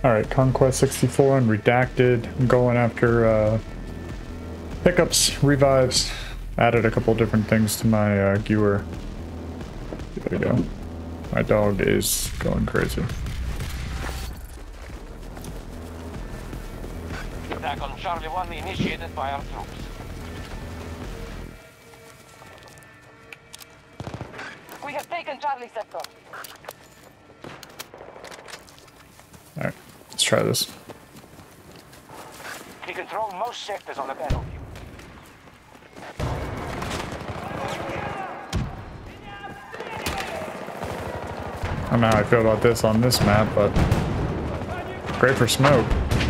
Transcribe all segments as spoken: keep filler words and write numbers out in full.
Alright, Conquest sixty-four and Redacted. I'm going after uh, pickups, revives. Added a couple different things to my uh, Gewer. There we go. My dog is going crazy. Attack on Charlie one initiated by our troops. We have taken Charlie sector. Alright, let's try this. We control most sectors on the battlefield. I don't know how I feel about this on this map, but great for smoke.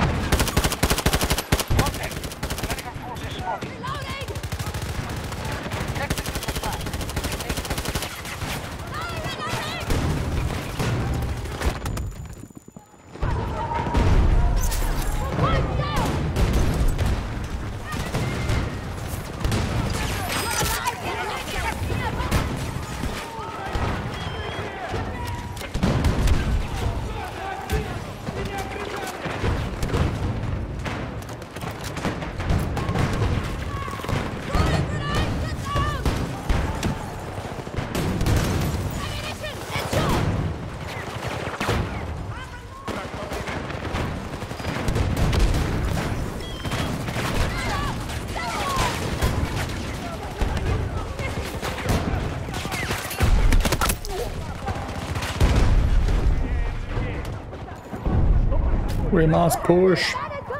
We must push.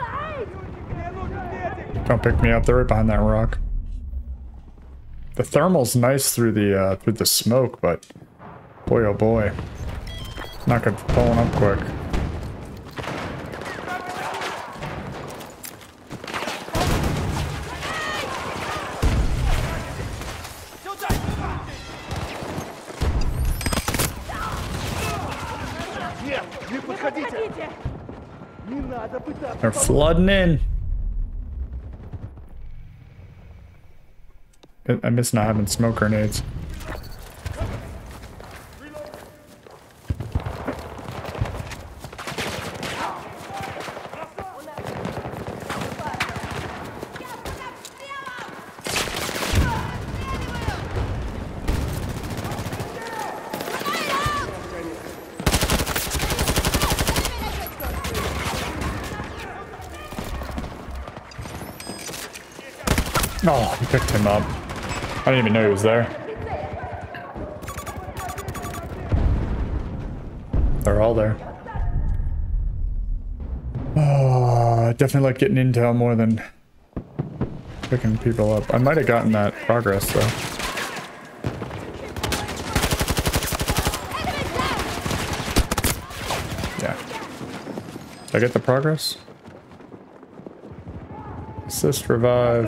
Don't pick me up. They're right behind that rock. The thermal's nice through the uh, through the smoke, but boy oh boy, not gonna pulling up quick. They're flooding in. I miss not having smoke grenades. Oh, he picked him up. I didn't even know he was there. They're all there. Oh, I definitely like getting intel more than picking people up. I might have gotten that progress though. Yeah. Did I get the progress? Assist, revive.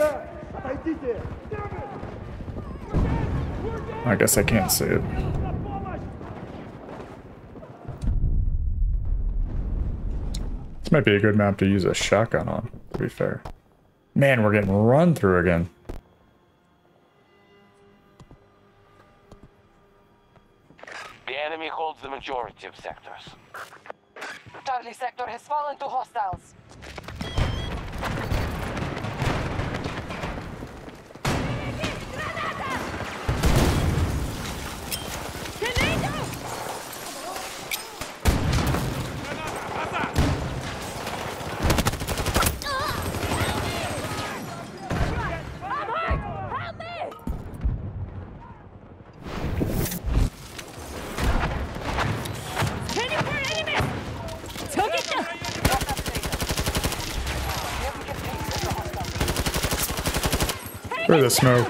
I guess I can't see it. This might be a good map to use a shotgun on, to be fair. Man, we're getting run through again. The enemy holds the majority of sectors. Charlie sector has fallen to hostiles. Where's the smoke?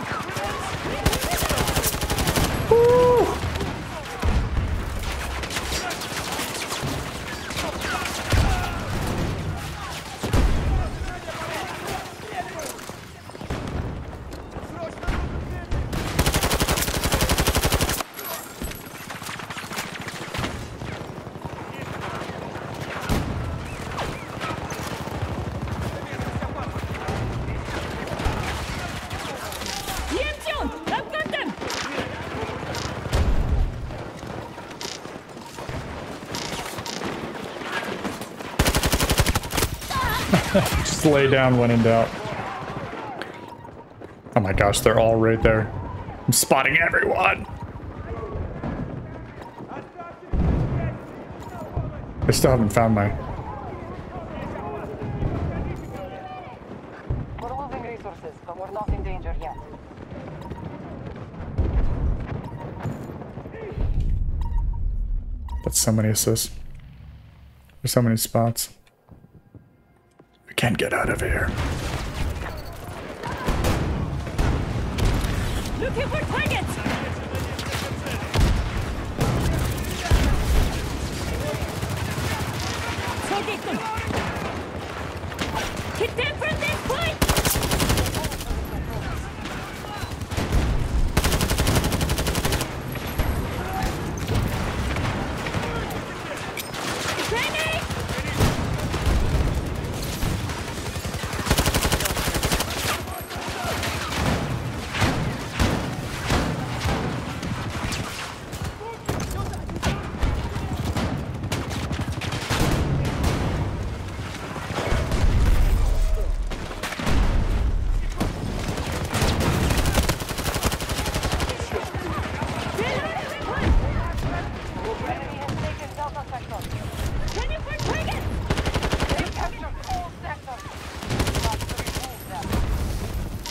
Just lay down when in doubt. Oh my gosh, they're all right there. I'm spotting everyone. I still haven't found my... We're losing resources, but we're not in danger yet. That's so many assists. There's so many spots. We can't get out of here. Looking for targets! Target them! Hit them from this point! Grenade! Enemy has taken Delta Sector. Ready for targets! They captured all sectors. We must remove them.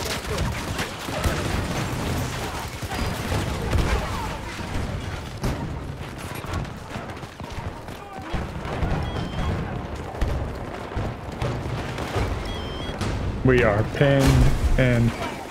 We are pinned and...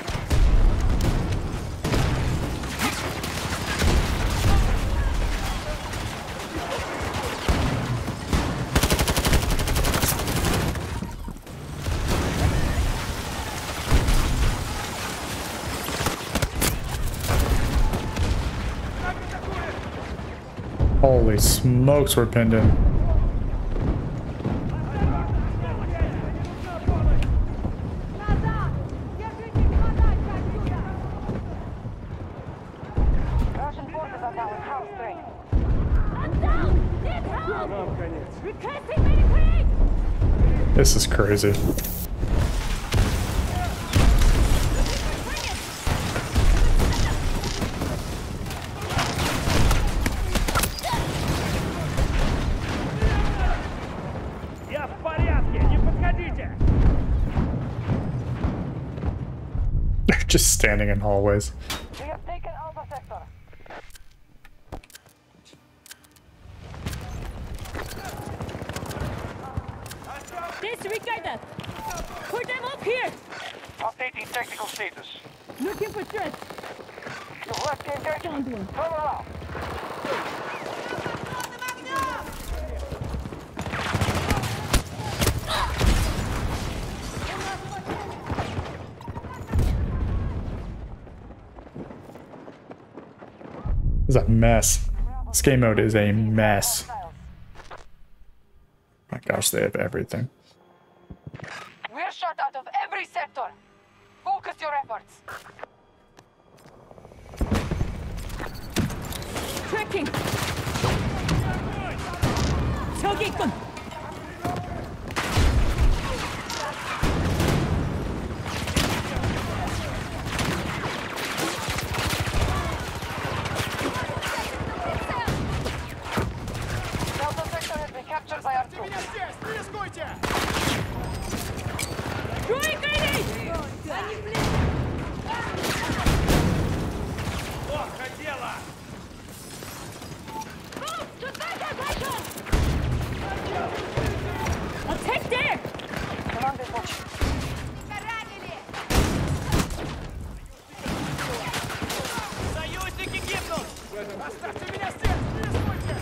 Holy smokes, we're pinned in. Russian forces are now in house strength. I'm down! Need help! Requesting medical aid! This is crazy. Я в порядке, не подходите! They're just standing in hallways. We have taken Alpha Sector. Disregard that! Put them up here! Updating technical status. Looking for threats! You've left the engagement. Found one. Turn around. This is a mess. This game mode is a mess. My gosh, they have everything. We're shot out of every sector. Focus your efforts. Tracking! 저기있군! Delta Sector has been captured by our troops. Throwing grenade! Плохо дело! I'll take there! Command is watching. Союзники гибнут! Оставьте меня здесь! Не рискуйте!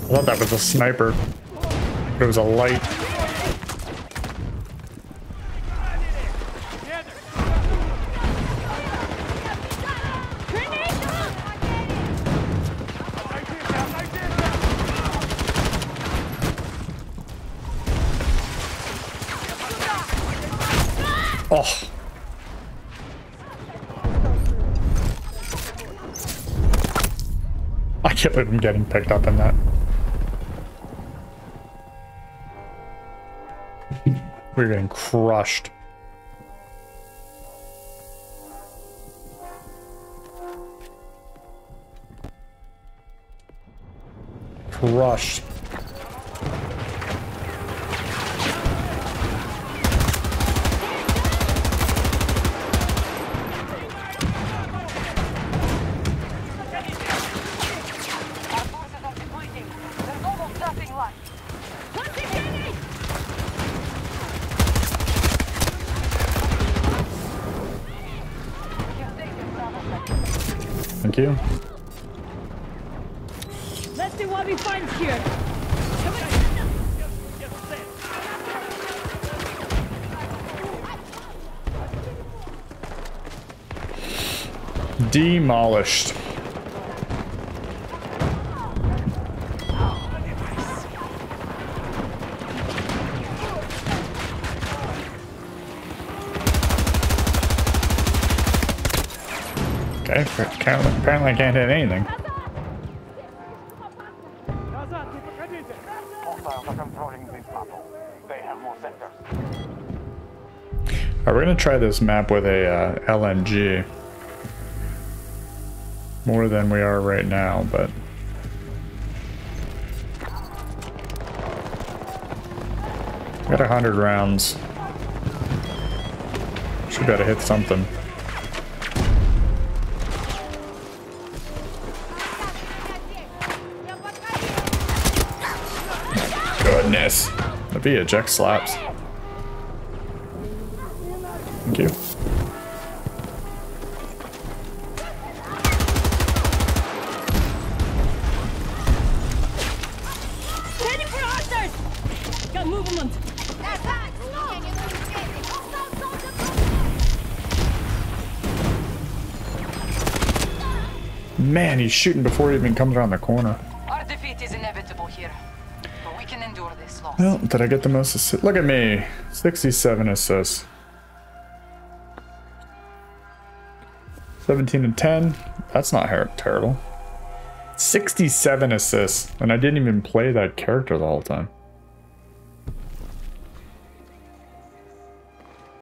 I thought that was a sniper. But it was a light. Oh. I can't believe I'm getting picked up in that. We're getting crushed. Crushed. Thank you. Let's see what we find here. Demolished. Okay, apparently I can't hit anything. Hostiles are controlling this battle. They have more sectors. Alright, we're gonna try this map with a uh, L M G. More than we are right now, but... Got a hundred rounds. Should be able to hit something. Goodness. The V eject slaps. Thank you. Ready for hostiles! Got movement. Man, he's shooting before he even comes around the corner. Our defeat is inevitable here, but we can endure this loss. Well, did I get the most assists? Look at me. sixty-seven assists. seventeen and ten. That's not terrible. sixty-seven assists. And I didn't even play that character the whole time.